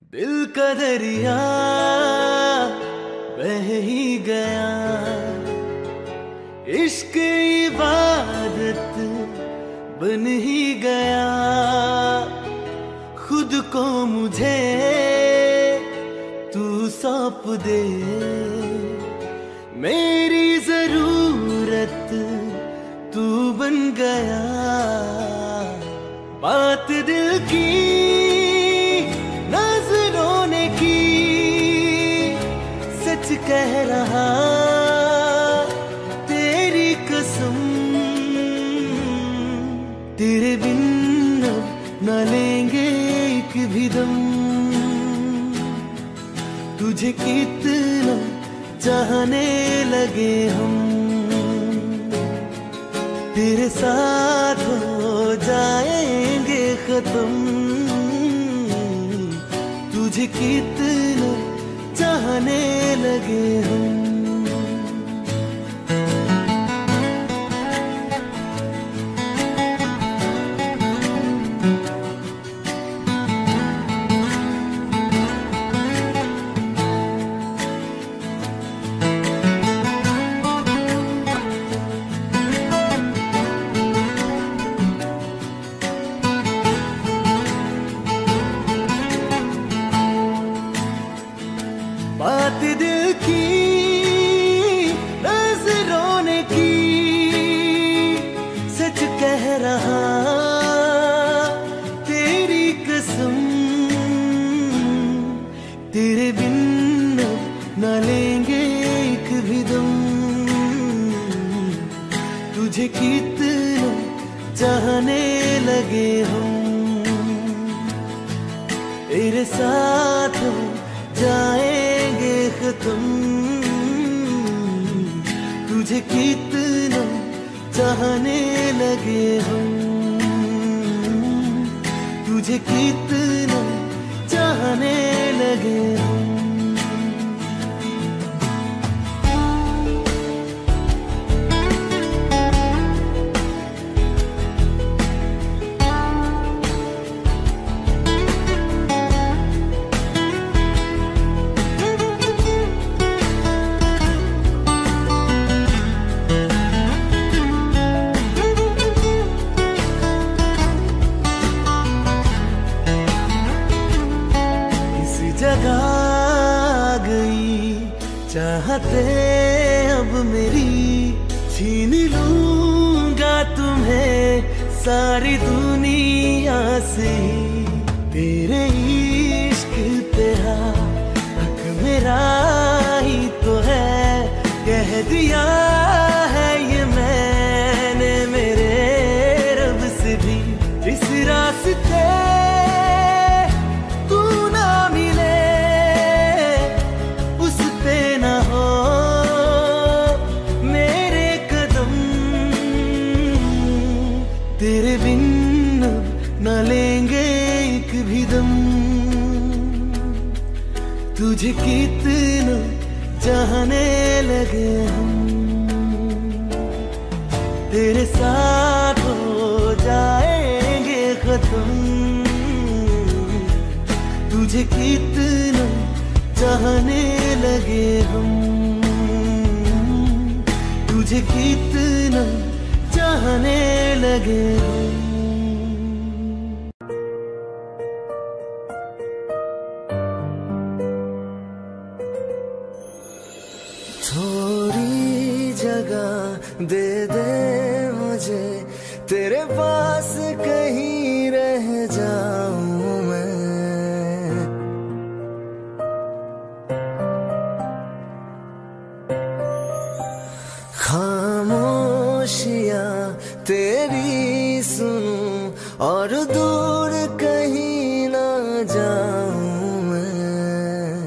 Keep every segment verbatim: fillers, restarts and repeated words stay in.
दिल का दरिया बह ही गया, इश्क इबादत बन ही गया। खुद को मुझे तू सौंप दे, मेरी जरूरत तू बन गया। बात दिल की नजरों ने की, सच कह रहा तेरी कसम। तेरे बिन अब न लेंगे एक भी दम, तुझे कितना चाहने लगे हम। तेरे साथ हो जाएंगे खत्म, तुझे कितना चाहने लगे हम। बात दिल की नजरों ने की, सच कह रहा तेरी कसम। तेरे बिन न लेंगे एक भी दम, तुझे कितना चाहने लगे हम। तेरे साथ जाएंगे खत्म, तुझे कितना चाहने लगे हम। तुझे कितना चाहने लगे हम। जगा गई चाहते अब मेरी, छीन लूंगा तुम्हें सारी दुनिया से। तेरे इश्क पे हक मेरा ही तो है, कह दिया है ये मैंने मेरे रब से भी। इस रास्ते तेरे बिन न लेंगे एक भी दम, तुझे कितना चाहने लगे हम। तेरे साथ हो जाएंगे खत्म, तुझे कितना चाहने लगे हम। तुझे कितना चाहने लगे हम। थोड़ी जगह दे दे मुझे, तेरे पास कहीं रह जाऊं मैं। खामोशियां तेरी सुनूं और दूर कहीं ना जाऊं मैं।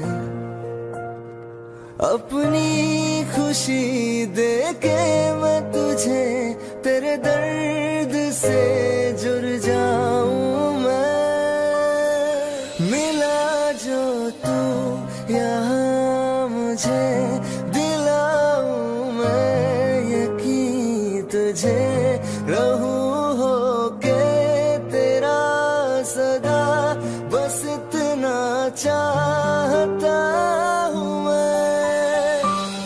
अपनी खुशी दे के मैं तुझे तेरे दर्द से जुड़ जाऊं मैं। मिला जो तू यहाँ मुझे, दिलाऊं मैं यकीन तुझे। रहूं हो के तेरा सदा, बस इतना चाहता हूँ मैं।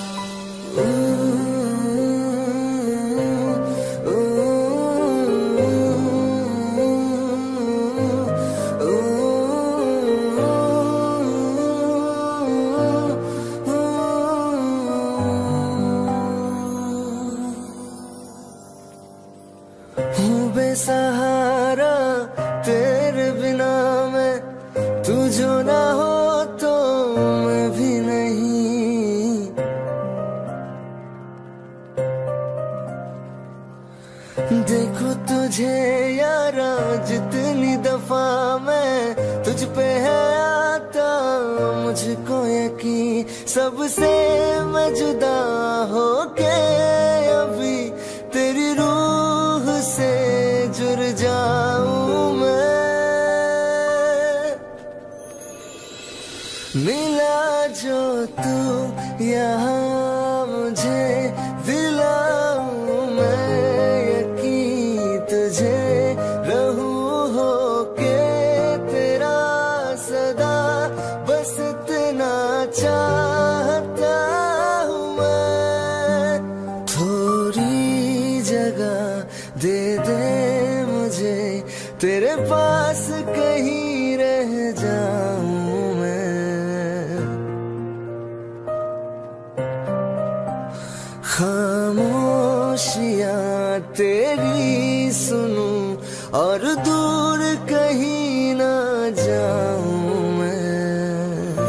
हूँ बेसहारा तेरे बिना मैं, तू जो ना हो तो मैं भी नहीं। देखो तुझे यारा जितनी दफा मैं तुझ पे है आता, मुझको यकीन सबसे मैं जुदा होके अभी तेरी रूह से जुड़ जाऊं मैं। मिला जो तू यहाँ मुझे दिलाऊं मैं यकीन तुझे रहूं होके तेरा सदा, बस इतना चाहता हूँ मैं। थोड़ी जगह दे दे मुझे तेरे पास, कहीं रह जाऊं मैं। खामोशियां तेरी सुनूं और दूर कहीं ना जाऊं मैं।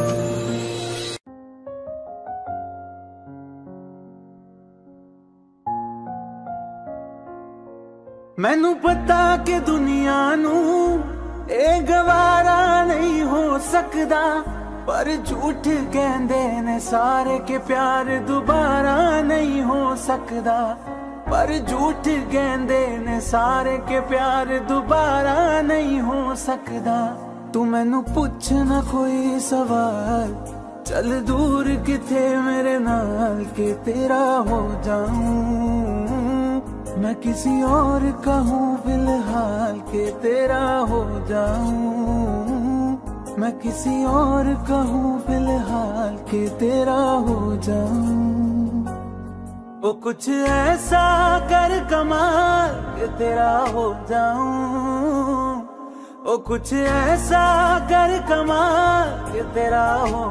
मैनू पता कि दुनिया नू ए गवारा नहीं हो सकदा, पर झूठ कहंदे ने सारे के प्यार दोबारा नहीं हो सकदा। पर झूठ कहंदे ने सारे के प्यार दोबारा नहीं हो सकदा। तू मैनू पुछ ना कोई सवाल, चल दूर किथे मेरे नाल के तेरा हो जाऊं। मैं किसी और का हूँ फिलहाल के तेरा हो जाऊं। मैं किसी और का हूँ फिलहाल के तेरा हो जाऊं। वो कुछ ऐसा कर कमाल के तेरा हो जाऊं। वो कुछ ऐसा कर कमाल के तेरा हो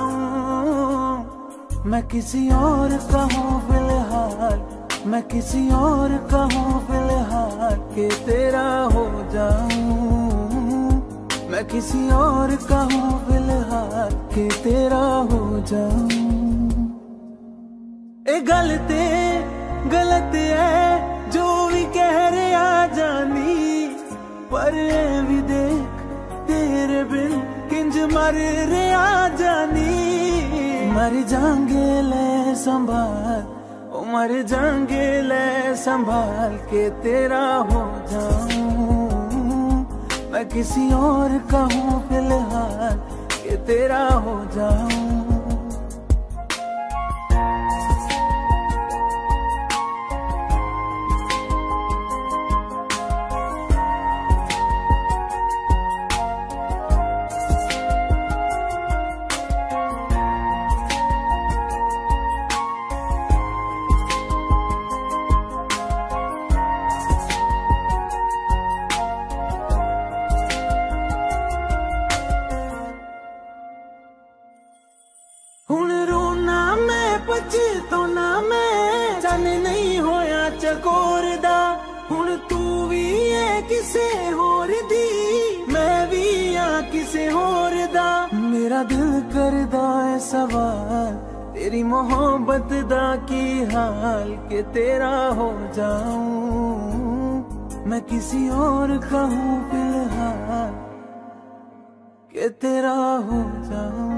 जाऊं। मैं किसी और का हूँ फिलहाल, मैं किसी और का हूँ फिलहाल के तेरा हो जाऊं। मैं किसी और का हूँ फिलहाल के तेरा हो जाऊं। ए गलत गलत है जो भी कह रहे आ जानी, पर भी देख तेरे बिन किंज मर रहे आ जानी। मर जाएंगे ले संभाल, ओ मर जाएंगे ले संभाल के तेरा हो जाऊं। मैं किसी और का हूँ फिलहाल के तेरा हो जाऊं। हुण रोना मैं पछताना मैं, चन नहीं होया चकोर दा। हुण तू भी है किसे होर दी, मैं भी आ किसे होर दा। मेरा दिल करदा है सवाल, तेरी मोहब्बत दा की हाल के तेरा हो जाऊं। मैं किसी और का हूँ फिलहाल के तेरा हो जाऊं।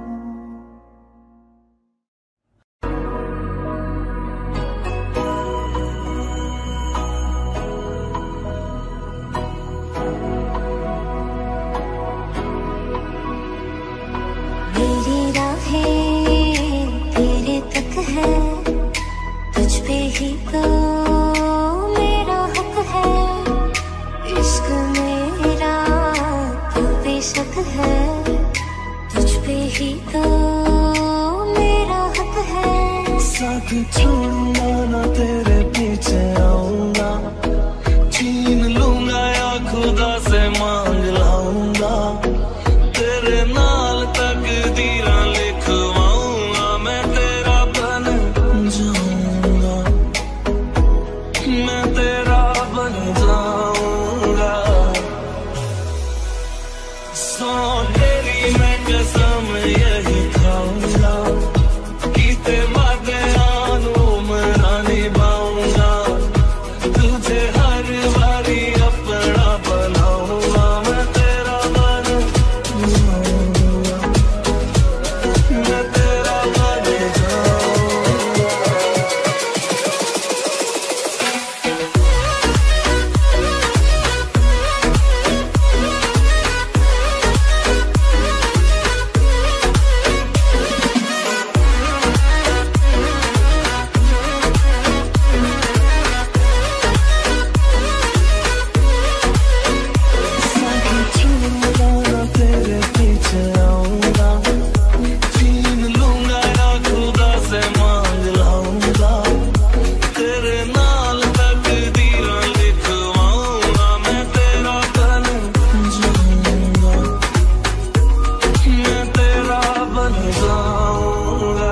ही तो मेरा हक है, इश्क मेरा क्यों बेशक है। तुझ पे ही तो मेरा हक है। साथ छोड़ूंगा ना तेरे पीछे आऊंगा, छीन लूंगा या खुदा से मांग लाऊंगा, तेरे नाल तकदीरां लिखवाऊंगा, मैं तेरा बन जाऊंगा, मैं तेरा बन जाऊंगा। सौ तेरी मैं कसम यही खाऊंगा, कीते वादे आनू मना निभाऊंगा, तुझे हर बारी अपना बनाऊंगा, मैं तेरा बन जाऊंगा, मैं तेरा बन जाऊंगा। तेरे पीछे आऊंगा, छीन लूंगा या खुदा से मांग लाऊंगा, तेरे नाल तकदीरां लिखवाऊंगा, मैं तेरा बन जाऊंगा, मैं तेरा बन जाऊंगा।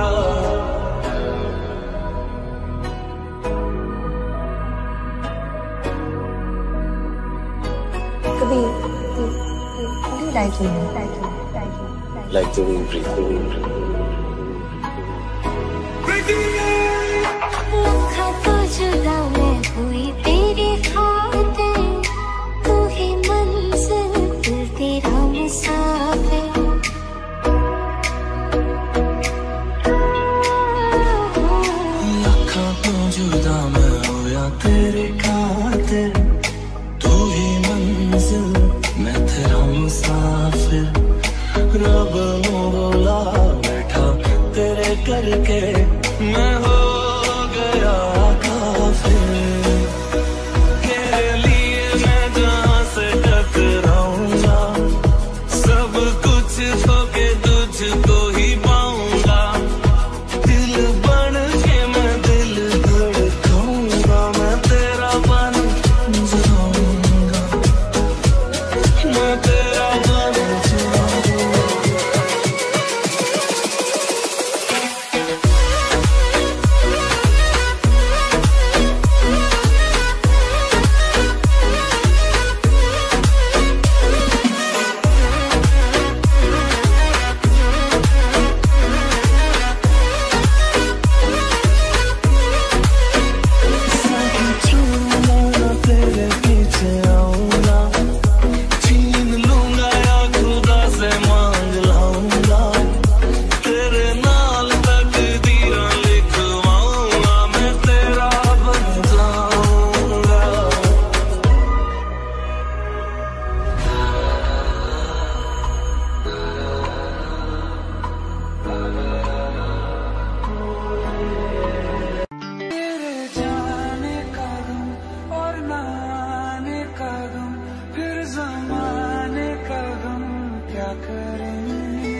Kabir, what do you like in me? Like in me, like in me, like in me. Like the way you breathe, the way you breathe. लखा तो जुदा मैं हुई तेरी खातिर, तू ही मंजिल दिल तेरा मुसाफिर। लखा तो जुदा मैं होया तेरे खातिर, तू ही मंजिल मैं तेरा मुसाफिर। रब नू बोला बैठा तेरे करके मैं हो गया काफिर, तेरे लिए मैं जहाँ से टकराऊंगा, सब कुछ खोके तुझको ही पाऊंगा, दिल बन के मैं दिल धड़काऊंगा, मैं तेरा बन जाऊंगा, मैं तेरा बन जाऊंगा। तेरे पीछे आऊंगा, छीन लूंगा या खुदा से मांग लाऊंगा, तेरे नाल तकदीरां लिखवाऊंगा, मैं तेरा बन जाऊंगा। तेरे जाने का गम और ना आने का गम, फिर ज़माने का गम क्या करेंगे।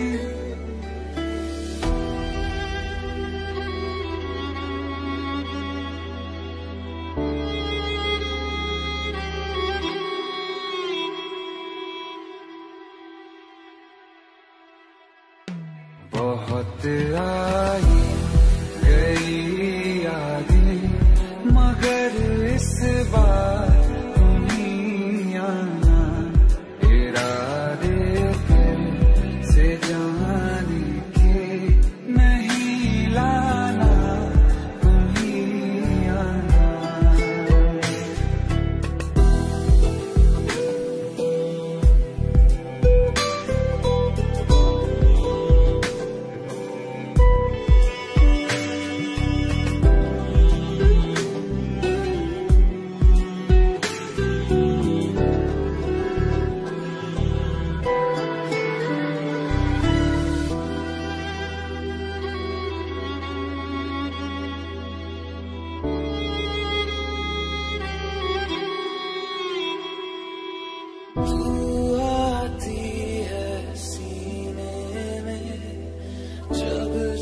बहुत आई गई यादें, मगर इस बार तुम्हीं आना, इरादे फिर से जाने के नहीं लाना, तुम्हीं आना।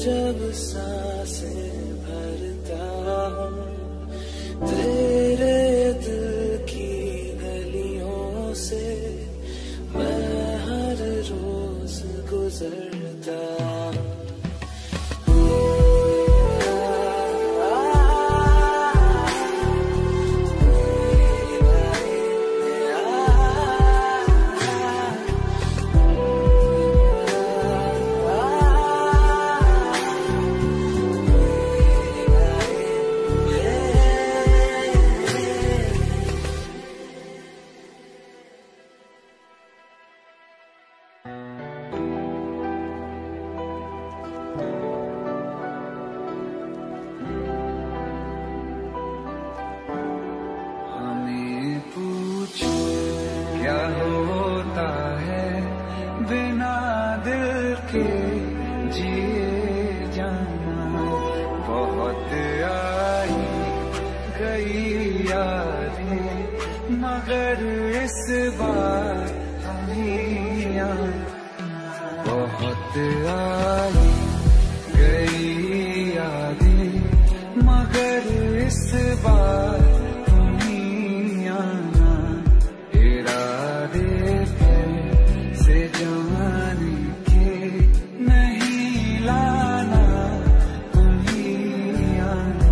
जब सांसें भरता हूँ तेरे दिल की गलियों से मैं हर रोज गुजरता हूँ। क्या होता है बिना दिल के जिए जाना, बहुत आई गई यादें मगर इस बार नहीं आना, बहुत आई गई यादें मगर इस बार नहीं आना। जाने के नहीं लाना तुम्हीं आना।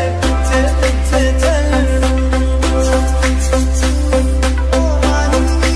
Oh,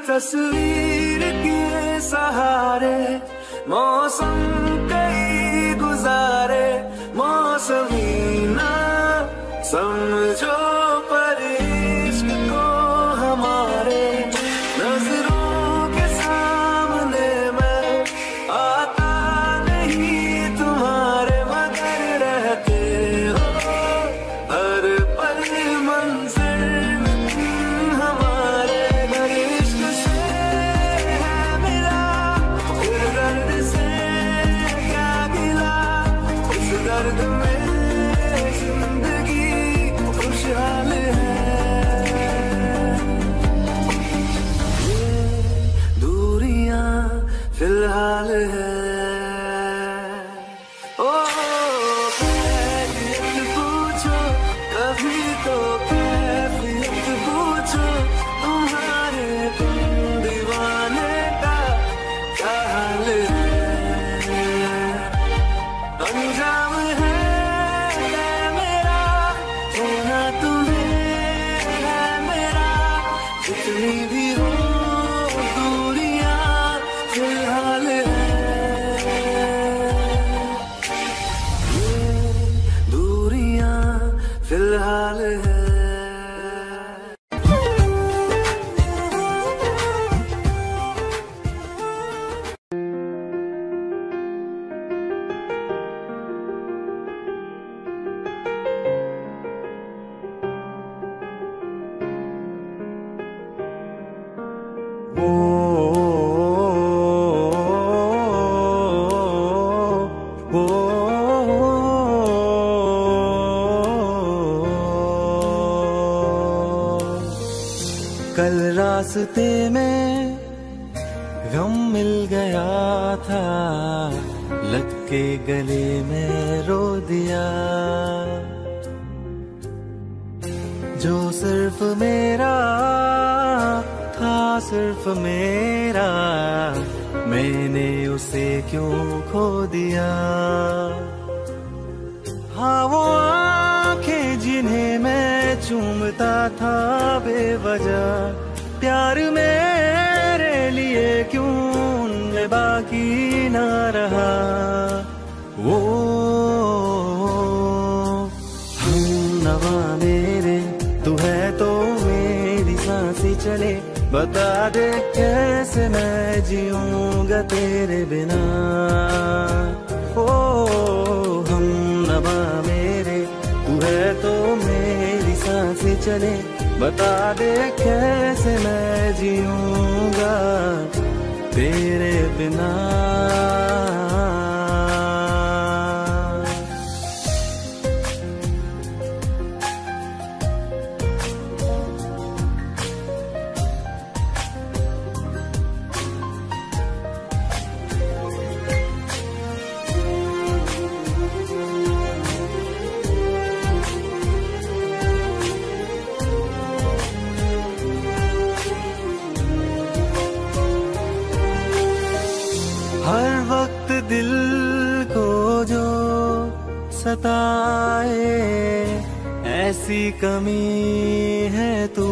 तस्वीर के सहारे मौसम कई गुजारे, मौसमी ना समझो पर इश्क को हमारे, नजरों के सामने मैं आता नहीं तुम्हारे, मगर रहते हो हर पल मंजिल हमारे। हर इश्क से है मिला फिर दर्द से क्या गिला, इस दर्द में जिंदगी खुशहाल है। ये दूरियां फिलहाल है। ओ कैफियत पूछो कभी तो कैफियत पूछो, तुम्हारे तुम दीवाने का क्या हाल है। अंजाम है मेरा होना तुम्हें है मेरा, जितनी भी हो दूरियां फिलहाल है। ये दूरियां फिलहाल है। ओ, ओ, ओ, कल रास्ते में गम मिल गया था, लग के गले में रो दिया, जो सिर्फ मेरा था सिर्फ मेरा, मैंने उसे क्यों खो दिया। हाँ वो आंखें जिन्हें मैं चूमता था बेवजह, प्यार मेरे लिए क्यों उनमें बाकी ना रहा। वो हम नवा मेरे तू है तो मेरी सांसें चले, बता दे कैसे मैं जीऊंगा तेरे बिना। ओ हम नवा मेरे तू है तो मेरी सांसें चले, बता दे कैसे मैं जीऊंगा तेरे बिना। हर वक्त दिल को जो सताए, ऐसी कमी है तू।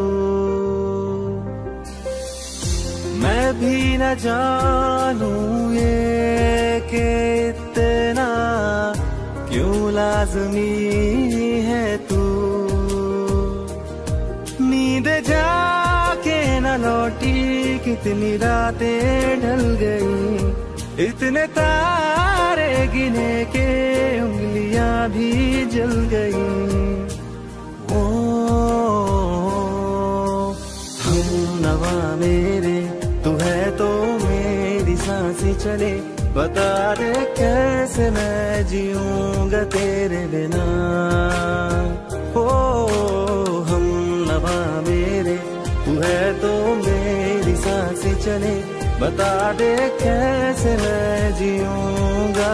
मैं भी न जानूं ये कि इतना क्यों लाज़मी है तू। नींद जाके न लौटी कितनी रातें ढल गई, इतने तारे गिने के उंगलियां भी जल गई। ओ हम नवा मेरे तू है तो मेरी सांसें चले, बता दे कैसे मैं जीऊंगा तेरे बिना। ओ हम नवा मेरे तू है तो मेरी सांसें चले, बता दे कैसे मैं जीऊंगा।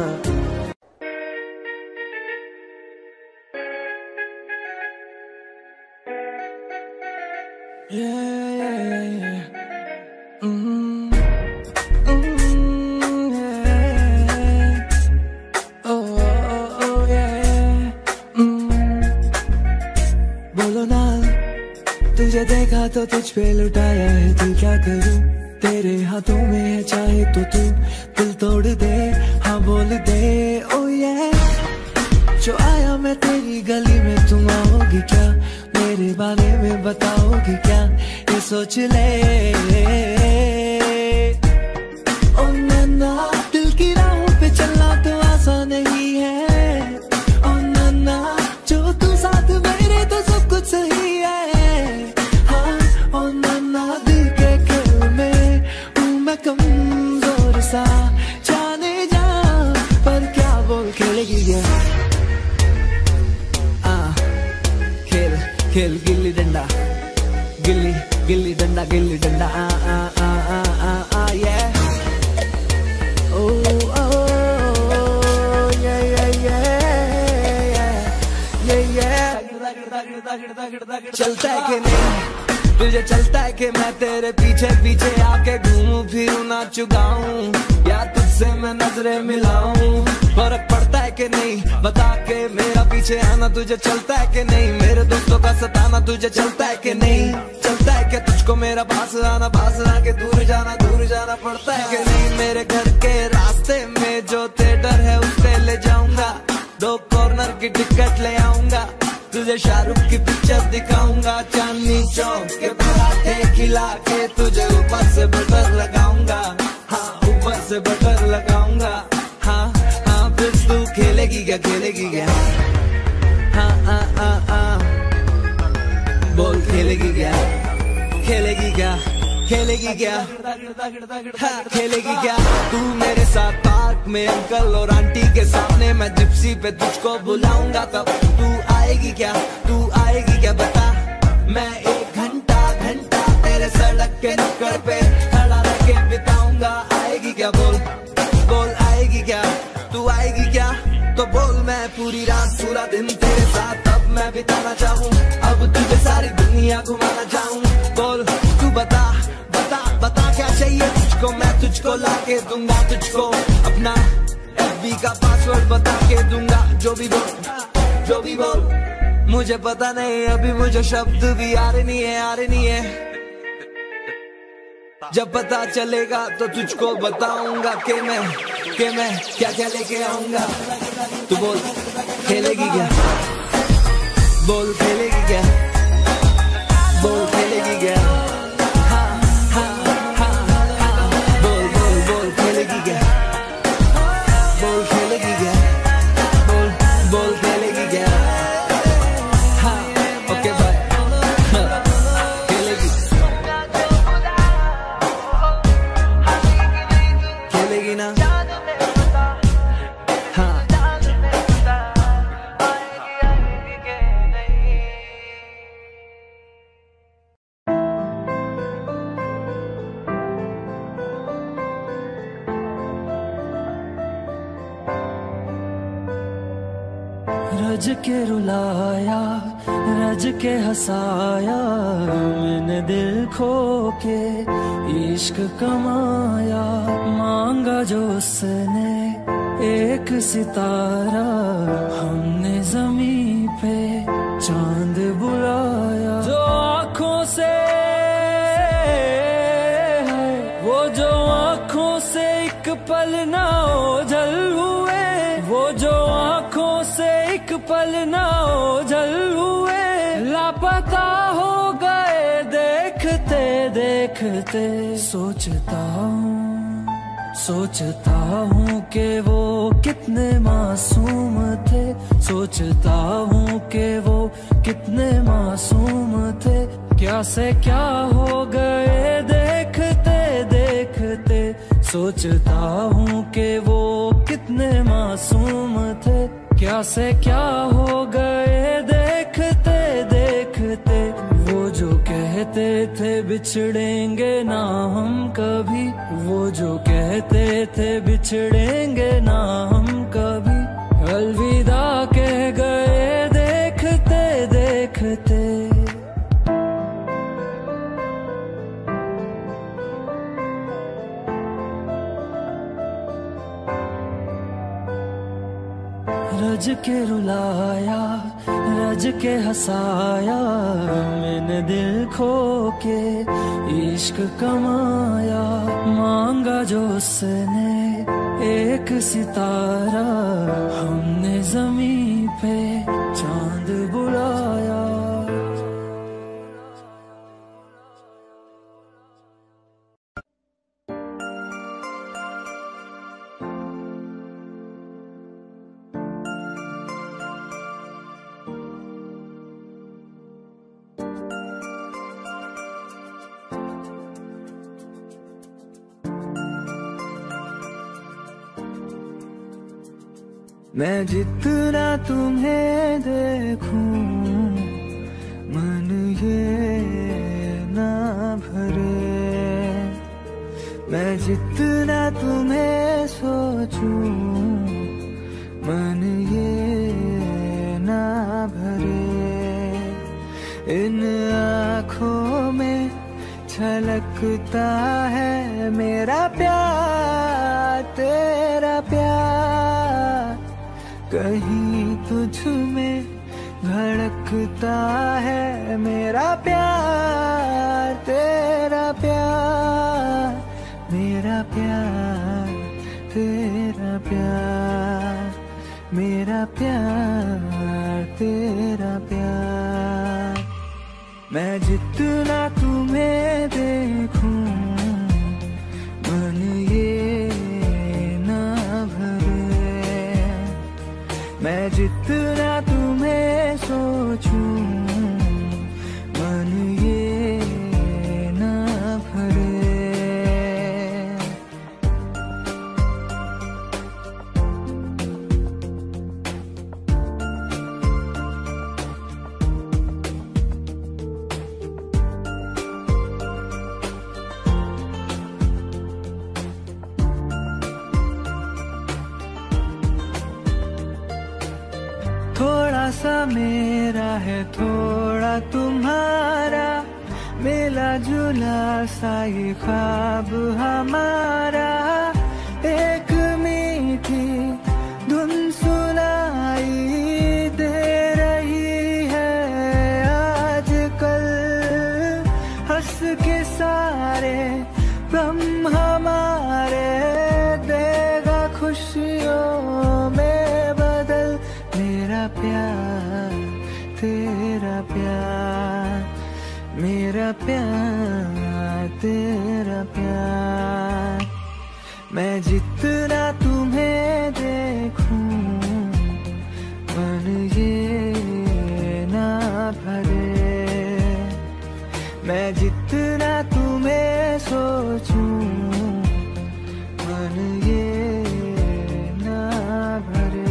Yeah, yeah, yeah. Mm-hmm. Mm-hmm, yeah. Oh, oh, oh, yeah. Mm-hmm. बोलो ना तुझे देखा तो तुझ पे लुटाया है दिल, क्या करूं तेरे हाथों में है, चाहे तो तू दिल तोड़ दे, हाँ बोल दे ओ ये। जो आया मैं तेरी गली में, तुम आओगी क्या, मेरे बारे में बताओगी क्या, ये सोच ले ओ नन्ना। दिल की राहों पे चलना तो आसान नहीं है ओ नन्ना, जो तू साथ मेरे तो सब कुछ सही है, हाँ ओ नन्ना। दिल के खेल में हूँ मैं कमजोर सा, जाने जा पर क्या बोल खेलेगी क्या, खेल खेल गिल्ली डंडा, गिल्ली गिल्ली डंडा, गिल्ली डंडा आ आ आ आ आ आ ये ओ ओ ये ये ये ये ये चलता है कि नहीं तुझे, चलता है कि मैं तेरे पीछे पीछे आके घूमूं फिरूं नाचूं गाऊं, या तुझसे मैं नजरें मिलाऊं, फर्क पड़ता है कि नहीं बता के मेरा पीछे आना तुझे चलता है कि नहीं, मेरे दोस्तों का सताना तुझे चलता है कि नहीं, चलता है कि तुझको मेरा पास आना, पास आके दूर जाना, दूर जाना पड़ता है कि नहीं। मेरे घर के रास्ते में जो थिएटर है उस पे ले जाऊंगा, दो कॉर्नर की टिकट ले आऊंगा, तुझे शाहरुख की पिक्चर दिखाऊंगा, चांदनी चौक के पराठे खिला के तुझे ऊपर से बटर लगाऊंगा, हाँ ऊपर से बटर लगाऊंगा, हाँ हाँ। फिर तू खेलेगी क्या, खेलेगी क्या, हाँ हाँ हाँ हाँ बोल खेलेगी क्या, खेलेगी क्या, खेलेगी क्या, हाँ खेलेगी क्या। तू मेरे साथ पार्क में अंकल और आंटी के सामने, मैं जिप्सी पे तुझको बुलाऊंगा, तब तू आएगी क्या, तू आएगी क्या बता। मैं एक घंटा घंटा तेरे सड़क के नुक्कड़ पे खड़ा रह के बिताऊंगा, आएगी क्या बोल, बोल आएगी क्या, तू आएगी क्या तो बोल। मैं पूरी रात पूरा दिन तेरे साथ अब मैं बिताना चाहूँ, अब तुझे सारी दुनिया घुमाना चाहूँ, बोल तू बता बता बता क्या चाहिए तुझको, मैं तुझको ला के दूंगा, तुझको अपना एफ बी का पासवर्ड बता के दूंगा, जो भी बोल जो भी बोल। मुझे पता नहीं अभी मुझे शब्द भी आ रहे नहीं है, आ रहे नहीं है, जब पता चलेगा तो तुझको बताऊंगा कि मैं कि मैं क्या क्या लेके आऊंगा। तू बोल खेलेगी क्या, बोल खेलेगी क्या, बोल खेलेगी क्या, हाँ हाँ हाँ हाँ बोल बोल बोल खेलेगी क्या, बोल खेलेगी क्या, बोल बोल खेलेगी क्या, हाँ ओके बाय, खेलेगी खेलेगी ना, हाँ रज के रुलाया, रज के हंसाया, मैंने दिल खो के इश्क कमाया, मांगा जो उसने एक सितारा, हमने जमीन पे चांद बुलाया, जो आँखों से वो जो आँखों से एक पल ना ओझल हुए, वो जो आँखों से एक पल ना ओझल हुए, लापता हो गए देखते देखते। सोचता हूँ सोचता हूँ कि वो कितने मासूम थे, सोचता हूँ कि वो कितने मासूम थे, क्या से क्या हो गए देखते देखते। सोचता हूँ कि वो कितने मासूम थे, क्या से क्या हो गए देखते देखते। वो जो कहते थे बिछड़ेंगे ना हम कभी, वो जो कहते थे बिछड़ेंगे ना हम कभी, अलविदा कह गए देखते देखते। रज के रुलाया, रज के हंसाया, मैंने दिल खो के इश्क कमाया। मांगा जो उसने एक सितारा, हमने ज़मीं पे चांद बुलाया। मैं जितना तुम्हें देखूं, मन ये ना भरे। मैं जितना तुम्हें सोचूं, मन ये ना भरे। इन आँखों में छलकता है मेरा प्यार, तेरा प्यार। कहीं तुझ में धड़कता है मेरा प्यार, तेरा प्यार। मेरा प्यार, तेरा प्यार, मेरा प्यार, तेरा प्यार। मैं जितना तुम्हें देखूं, मन ये ना भरे। मैं जितना तुम्हें सोचूं, मन ये ना भरे। थोड़ा सा मेरा है, थोड़ा तुम्हारा, मिला जुला सा ये ख्वाब हमारा। एक मीठी धुन सुनाई दे रही है आजकल। हंस के सारे गम हमारे देगा खुशियों में बदल। मेरा प्यार, तेरा प्यार, मेरा प्यार, तेरा प्यार। मैं जितना तुम्हें देखूं, मन ये ना भरे। मैं जितना तुम्हें सोचूं, मन ये ना भरे।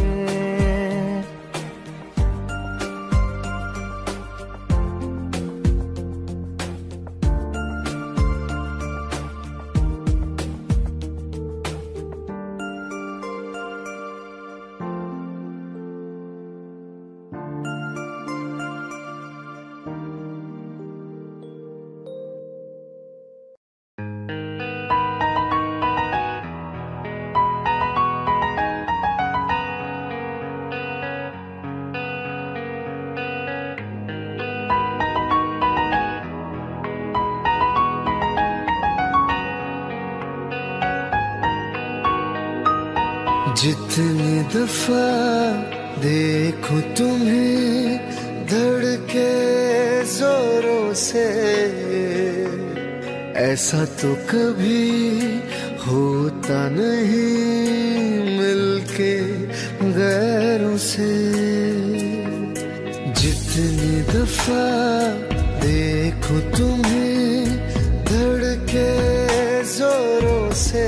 जितनी दफा देखूं तुम्हें धड़के जोरों से, ऐसा तो कभी होता नहीं मिलके गैरों से। जितनी दफा देखूं तुम्हें धड़के जोरों से,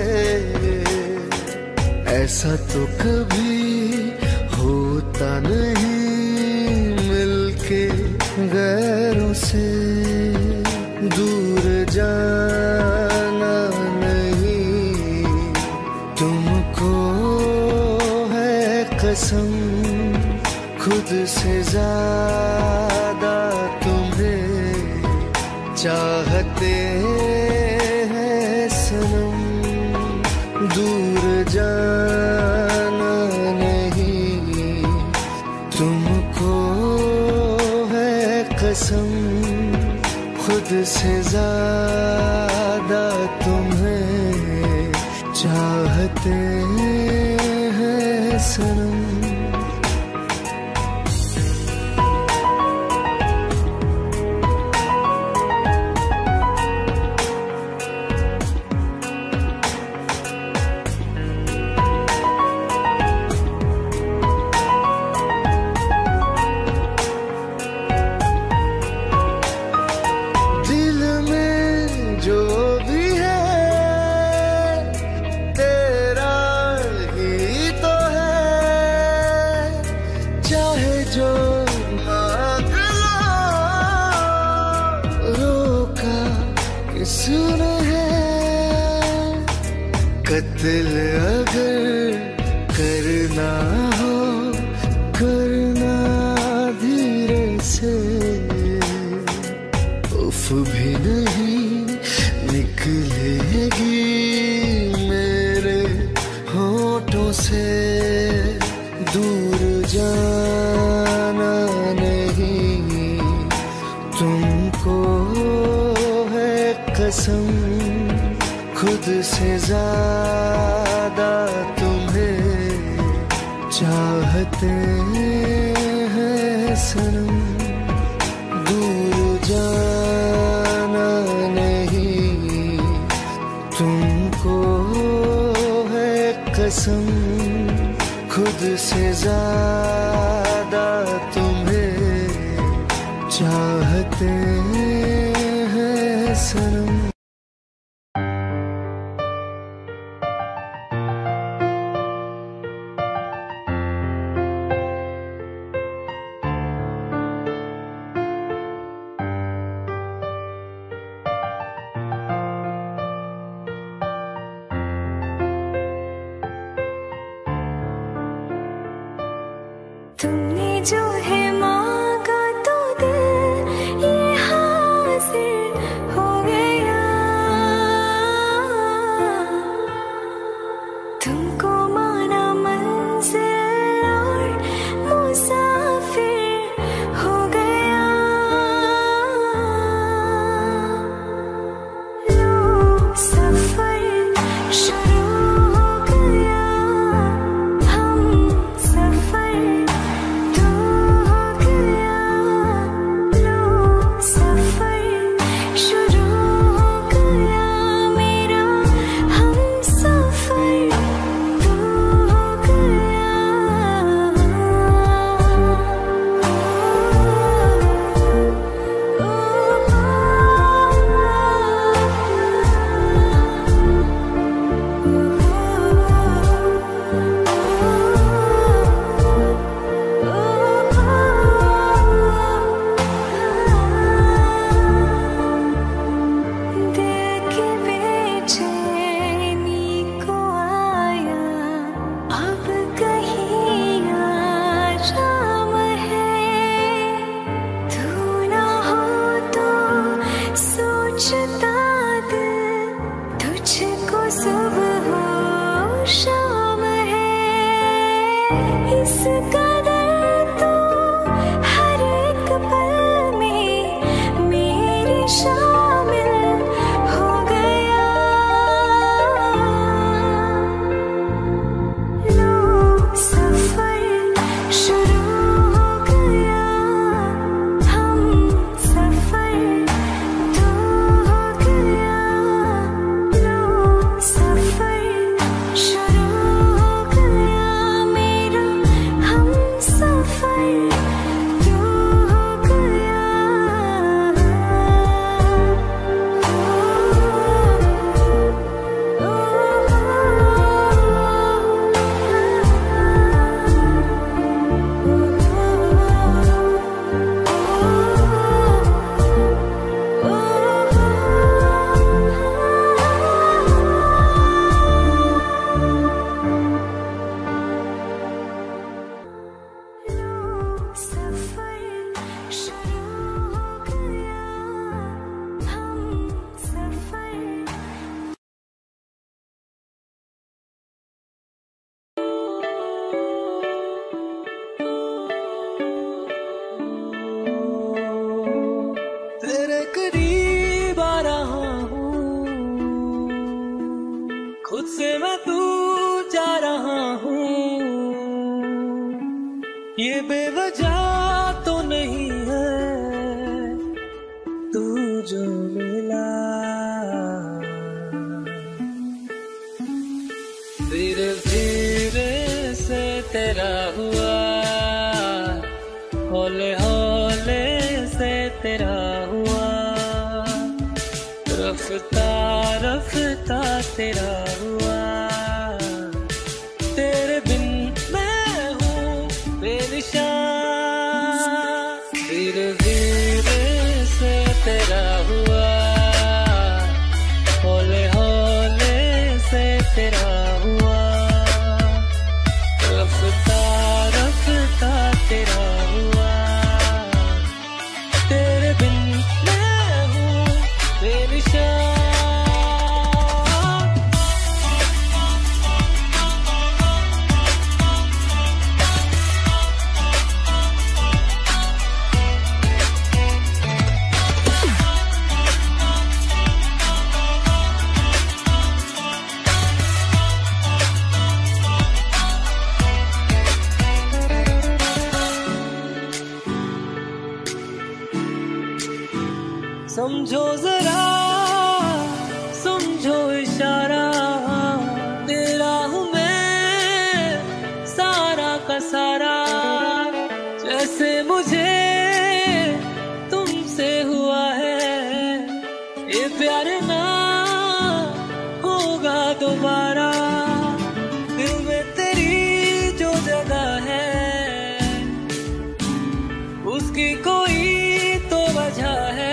ऐसा तो कभी होता नहीं मिलके गैरों से। दूर जाना नहीं तुमको है कसम, खुद से ज्यादा तुम्हें चाहते हैं सनम। दूर जाना नहीं खुद से ज्यादा तुम्हें चाहते हैं सनम। दिल अगर करना हो करना धीरे से, उफ भी नहीं निकलेगी मेरे होठों से। दूर जाना नहीं तुमको है कसम, खुद से ज्यादा तुम्हें चाहते हैं सनम। दूर जाना नहीं तुमको है कसम, खुद से ज्यादा तुम्हें चाहते हैं सनम। तुमने जो है मांगा तो दिल ये हासिल हो गया। तुमको माना मंजिल और मुसाफिर हो गया। लो सफर शुरू हो गया, हम सफर ये बेवजह तो नहीं है तू जो मिला, धीरे धीरे से तेरा हुआ, हौले हौले से तेरा हुआ, रफ्ता रफ्ता तेरा हुआ, तेरे बिन मैं हूँ बेनिशान, धीरे धीरे से तेरा हुआ, हौले हौले से तेरा हुआ, रफ्ता रफ्ता तेरा हुआ, तेरे बिन मैं हूँ बेनिशान। समझो जरा समझो इशारा, तेरा हूँ मैं सारा का सारा, जैसे मुझे तुमसे हुआ है ये प्यार ना होगा दोबारा, दिल में तेरी जो जगह है उसकी कोई तो वजह है,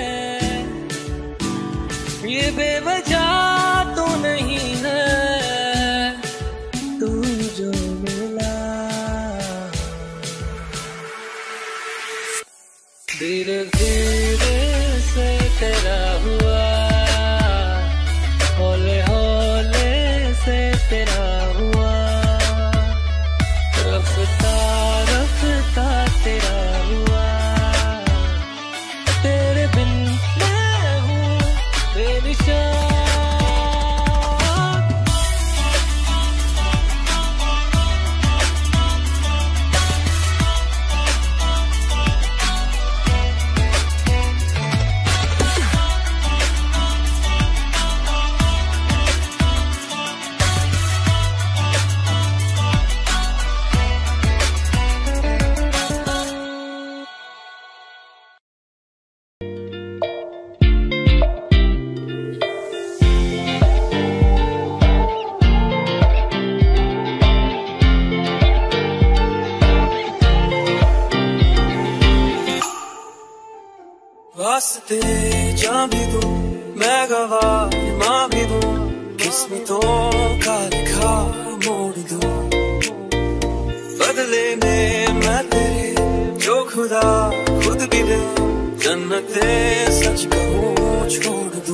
ये बेवजह तो नहीं है तू जो मिला, धीरे धीरे से तेरा हुआ, हौले हौले से तेरा हुआ, रफ्ता रफ्ता तेरा हुआ, तेरे बिन मैं हूँ बेनिशान। वास्ते जा भी दूं मैं गवाह माँ भी दूं, किस्मतों का लिखा मोड़ दूं, बदले में मैं तेरे जो खुदा खुद भी दे, जन्नते सच कहूँ छोड़ दूं।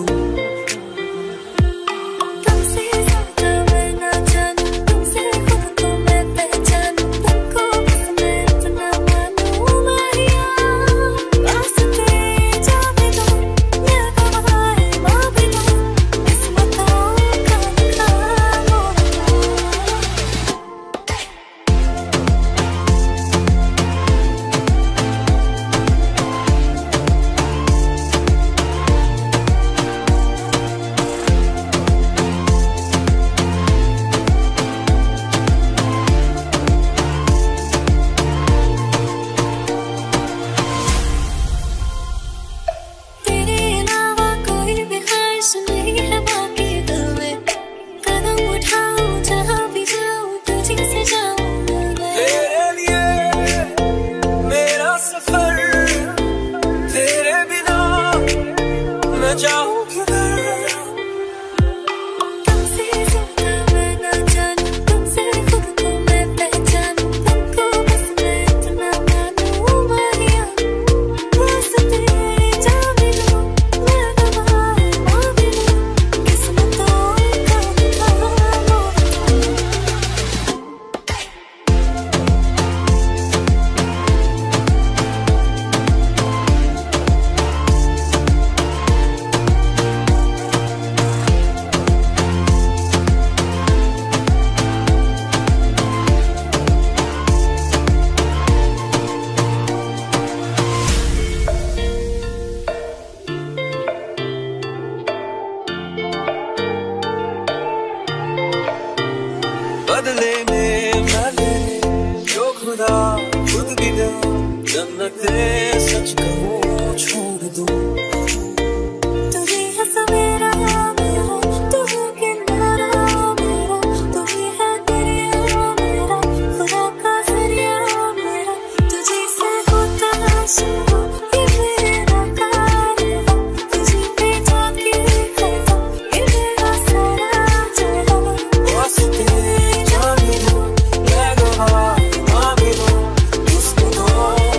जन्नते सच कहूँ छोड़ दूँ। तू ही है सवेरा मेरा, तू है किनारा मेरा, तू ही है दरिया मेरा, खुदा का जरिया मेरा। तुझे से होता शुरू ये मेरा कारवां, तुझे पे जाके खत्म ये मेरा सारा जहां। वास्ते जाने दो मैं गवाह मांगे दो, किसको दो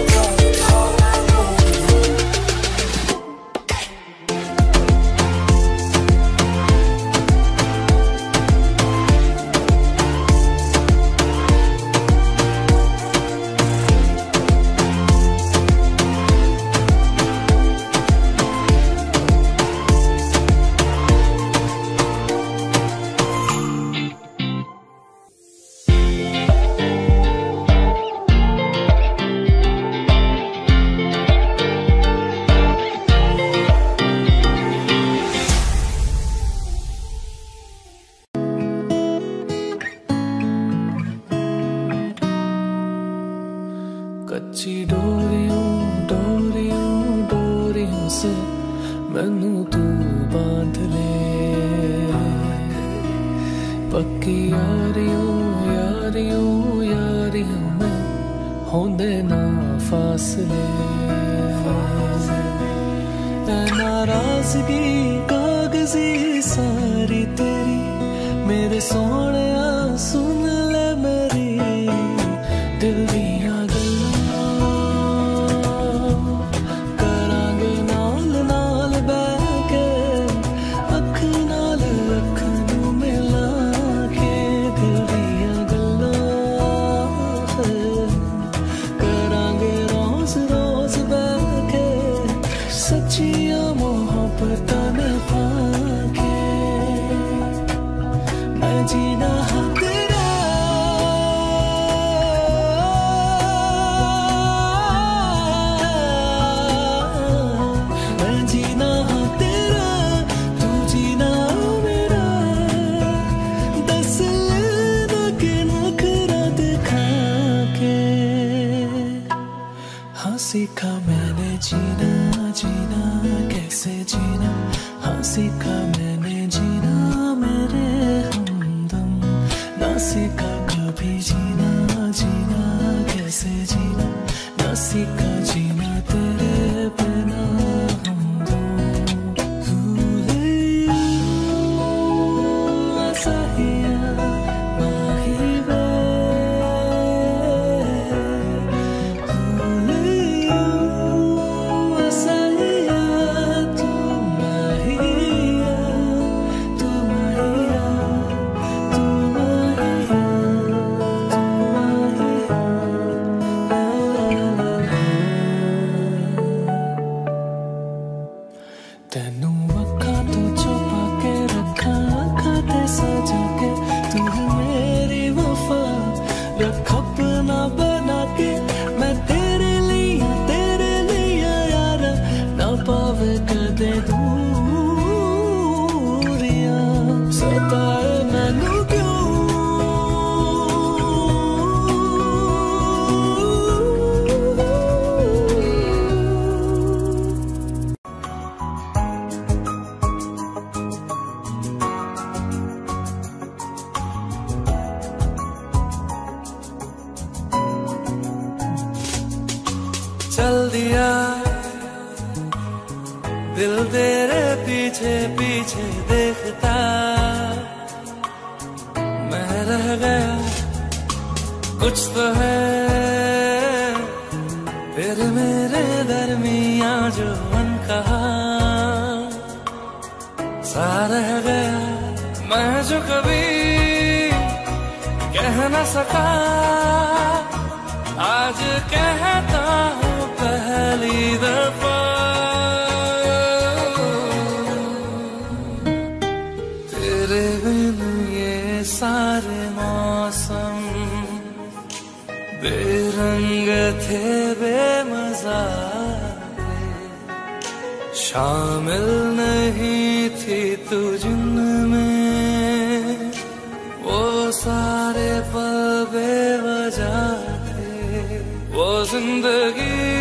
कच्ची डोरियों डोरियों डोरियों से मैनू तू बांध ले, पक्की यारियों यारियों यारियों में होंदे ना फासले। ऐ नाराजगी कागजी सारी तेरी, मेरे सोहणिया सुन ले मेरी दिल दियां सच्चियां मोहब्बत में पाके मैं जीना हाँ तेरा, मैं जीना हाँ तेरा, तू जीना मेरा। दस लेना के नखरा दिखा के हाँ सीखा मैंने जीना जीना कैसे जीना, हाँ सीखा मैंने जीना मेरे हमदम। ना सीखा कभी जीना जीना कैसे जीना, ना सीखा जीना तेरे बिना हमदम। भूले सहिया माही वे, तेनू अखा तो छुपा के रखा अखा ते सजा के, तू है मेरी वफा रख अपना बना के। मैं तेरे लिए तेरे लिए यार ना पावे कदे दूरियां, सताए मैनू क्यों चल दिया दिल तेरे पीछे पीछे देखता, मैं रह गया कुछ तो है फिर मेरे दरमिया जो अनकहा सा रह गया। मैं जो कभी कह न सका आज कहता हूँ पहली दफा। तेरे बिन ये सारे मौसम बेरंग थे बेमजा थे, शामिल नहीं थी तू जिनमें वो सारे पल बेवजह थे। वो जिंदगी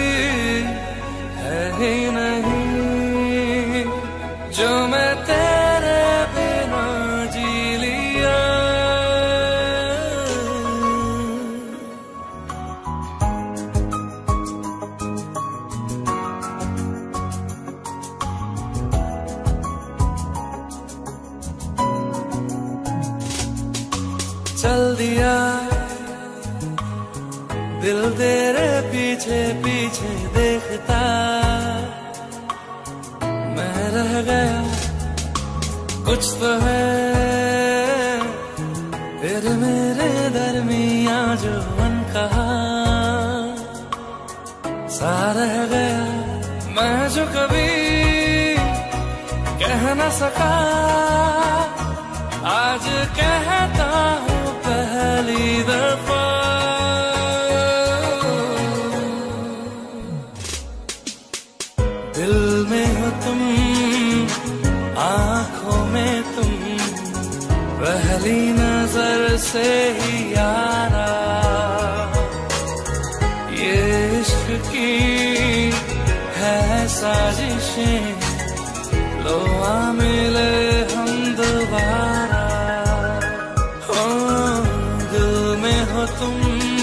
चल दिया दिल तेरे पीछे पीछे देखता मैं रह गया कुछ तो है तेरे मेरे दरमियां जो अनकहा सा रह गया मैं जो कभी कह न सका आज कहता हूँ पहली दफा दिल में हो तुम आंखों में तुम पहली नजर से ही यारा ये इश्क की है साजिशें लो आ मिले हम दोबारा हो दिल में हो तुम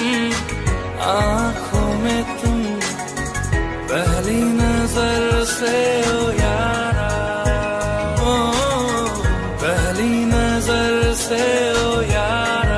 आंखों में तुम पहली नजर से ओ यारा ओ पहली नजर से ओ यारा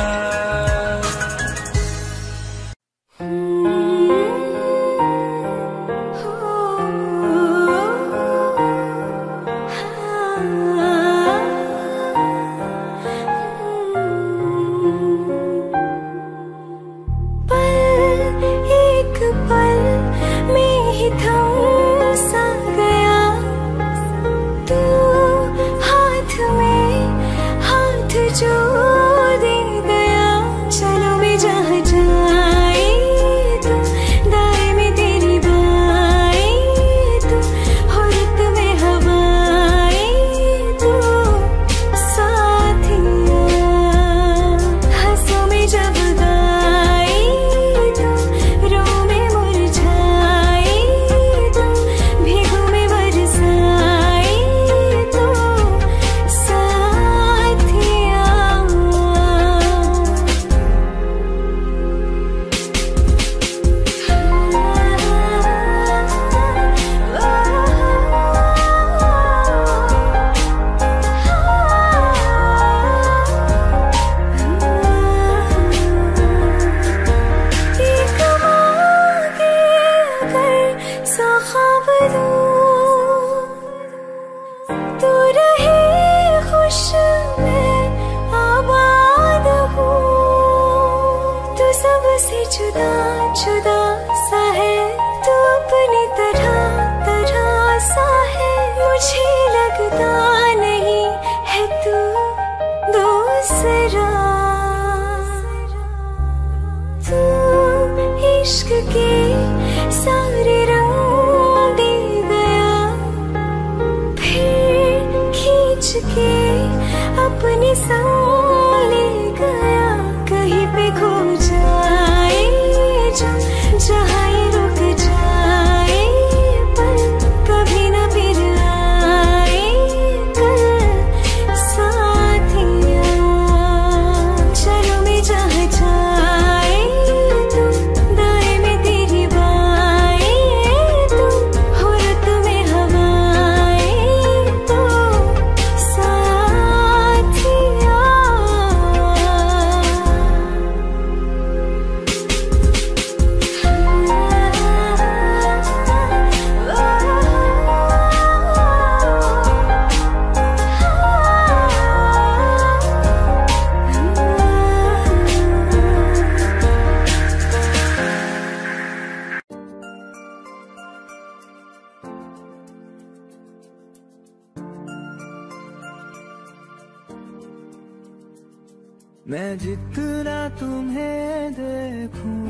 मैं जितना तुम्हें देखूं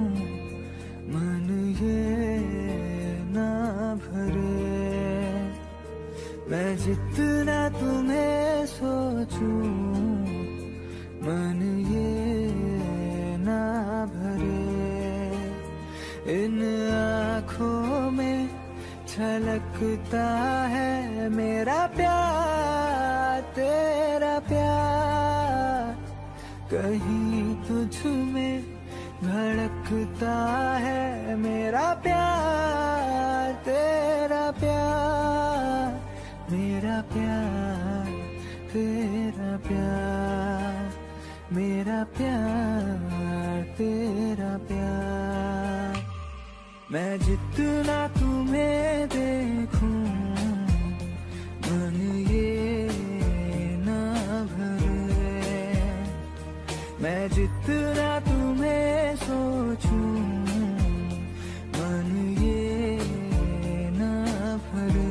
मन ये ना भरे मैं जितना तुम्हें सोचूं मन ये ना भरे इन आँखों में छलकता है मेरा प्यार तेरा प्यार कहीं तुझ में धड़कता है मेरा प्यार तेरा प्यार मेरा प्यार तेरा प्यार मेरा प्यार तेरा प्यार। मैं जितना तुम्हें देखूं मन ये ना भरे, मैं जितना तुम्हें सोचूं मन ये ना भरे।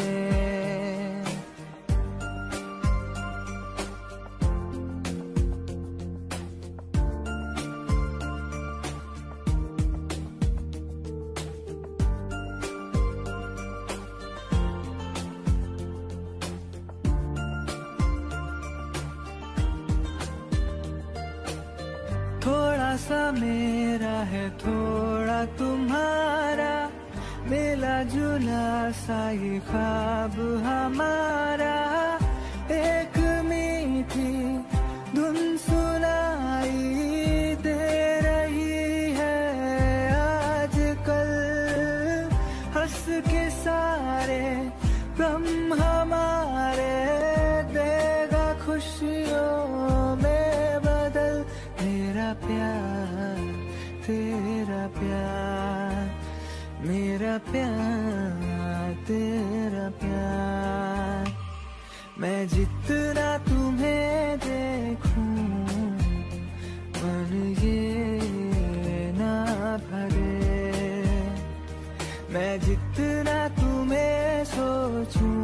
थोड़ा सा मेरा है थोड़ा तुम्हारा, मिला जुला सा ये ख्वाब हमारा। एक मीठी धुन सुनाई दे रही है आजकल, हंस के सारे गम हमारे देगा खुशियों में बदल। मेरा प्यार तेरा प्यार, मेरा प्यार तेरा प्यार। मैं जितना तुम्हें देखूं मन ये ना भरे, मैं जितना तुम्हें सोचूं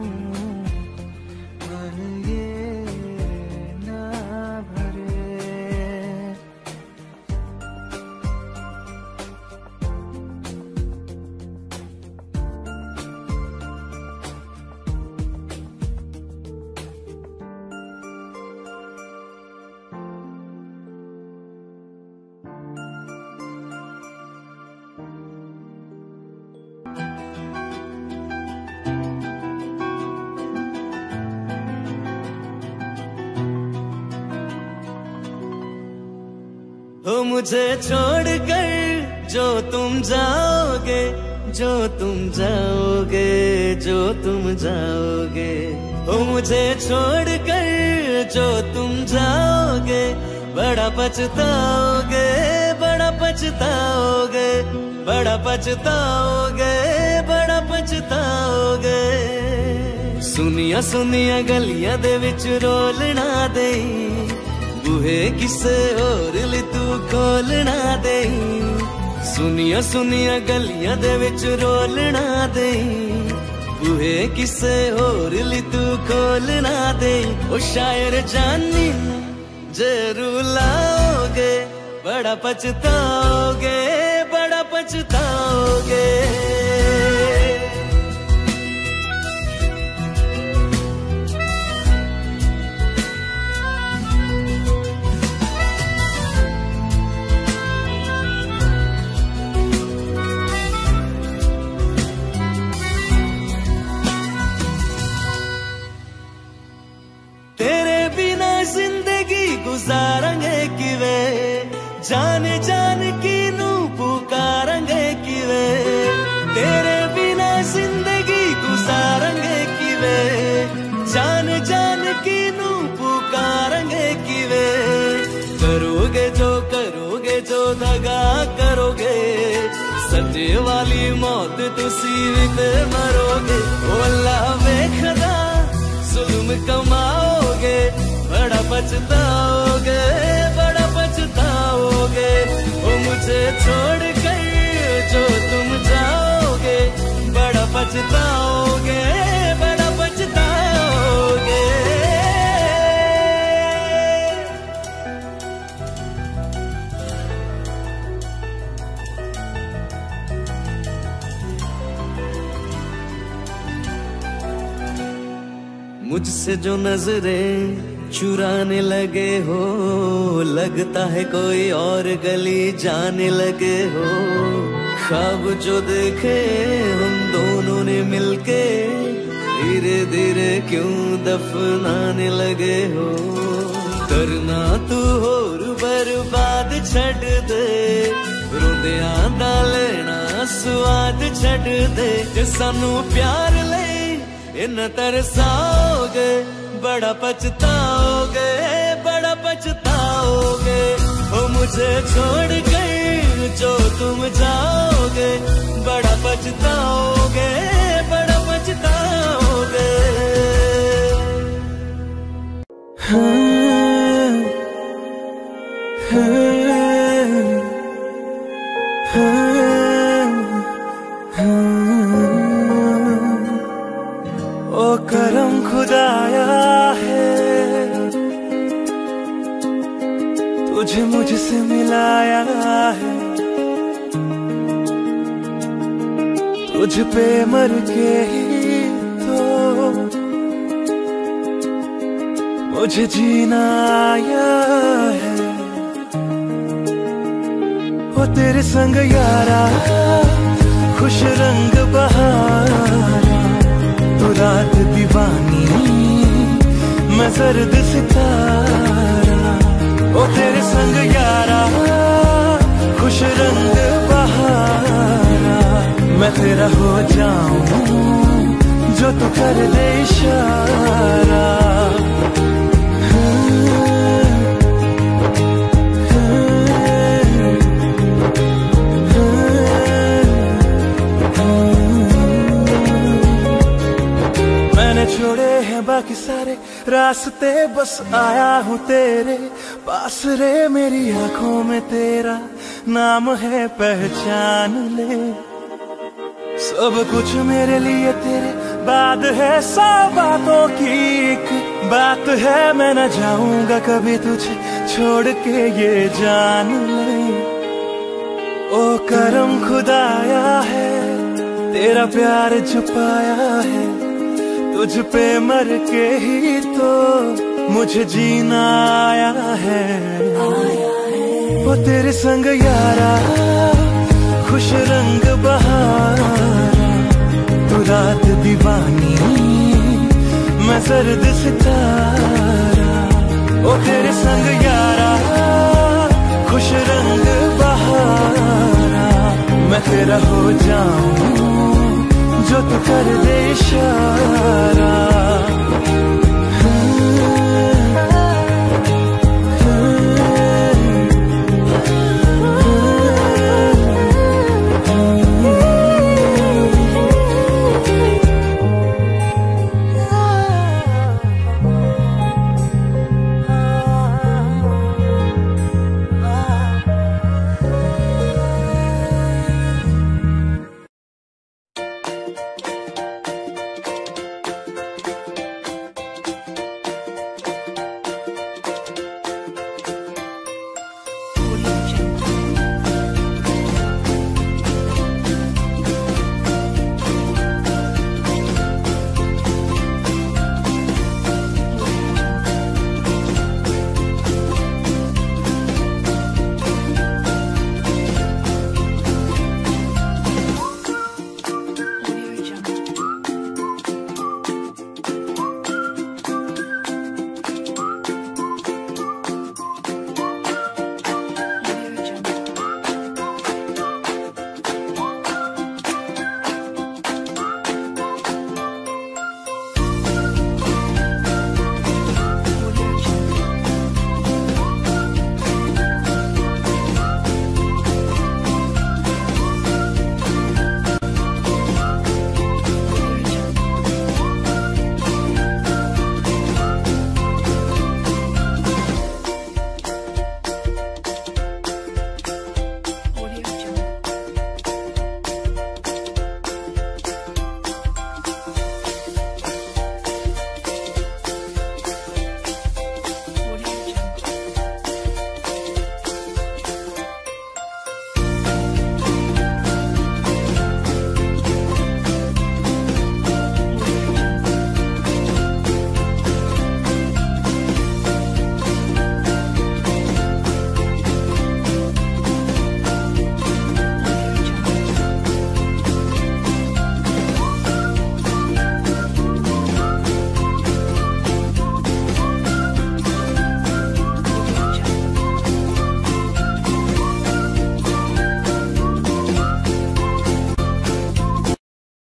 मन ये ना भरे। हो मुझे छोड़कर जो तुम जाओगे, जो तुम जाओगे, जो तुम जाओगे। हो मुझे छोड़कर जो तुम जाओगे, बड़ा पछताओगे, बड़ा पछताओगे, बड़ा पछताओगे, बड़ा पछताओगे। सुनिया सुनिया गलियां दे विच रोलना दे, बूहे किसे और ली तू खोलना दे। सुनिया सुनिया गलियां दे विच रोलना दे, बूहे किसे और ली तू खोलना दे। ओ शायर जानी जरूर लाओगे, बड़ा पछताओगे, बड़ा पछताओगे। गुजारेंगे किवे जान जान की नू पुकारेंगे किवे, तेरे बिना जिंदगी गुजारेंगे किवे जान जान की नू पुकारेंगे किवे। करोगे जो करोगे जो दगा करोगे, सजे वाली मौत तुसी भी मरोगे। ओ अल्लाह वेखदा जुल्म कमाओगे, बड़ा पछताओगे, बड़ा पछताओगे। ओ मुझे छोड़ कर जो तुम जाओगे, बड़ा पछताओगे, बड़ा पछताओगे। मुझसे जो नजरें चुराने लगे हो, लगता है कोई और गली जाने लगे हो। ख्वाब जो देखे हम दोनों ने मिलके, धीरे धीरे क्यों दफनाने लगे हो। करना तू होर बर्बाद छड़ दे, रोंदियां दा लेना स्वाद छड़ दे। जे सानू प्यार ले इन तरसाओगे, बड़ा पछताओगे, बड़ा पछताओगे। पाओगे, ओ मुझे छोड़ कर जो तुम जाओगे, बड़ा पछताओगे, बड़ा पछताओगे। हाँ, हाँ, हाँ, हाँ। ओ करम खुदाया है, तुझे मुझसे मिलाया है, तुझ पे मर के ही तो मुझे जीना आया है। वो तेरे संग यारा खुश रंग बहारा, तू रात दीवानी मैं जर्द सितारा। वो तेरे संग यारा खुश रंग बहारा, मैं तेरा हो जाऊं जो तू कर दे इशारा। छोड़े हैं बाकी सारे रास्ते, बस आया हूँ तेरे पास रे। मेरी आंखों में तेरा नाम है, पहचान ले। सब कुछ मेरे लिए तेरे बाद है, सौ बातों की एक बात है, मैं न जाऊंगा कभी तुझे छोड़ के, ये जान ले। ओ करम खुदाया है, तेरा प्यार छुपाया है, तुझ पे मर के ही तो मुझे जीना आया है। वो तेरे संग यारा खुश रंग बहारा, तू रात दीवानी मैं जर्द सितारा। वो तेरे संग यारा खुश रंग बहारा, मैं तेरा हो जाऊं जो तू कर दे इशारा।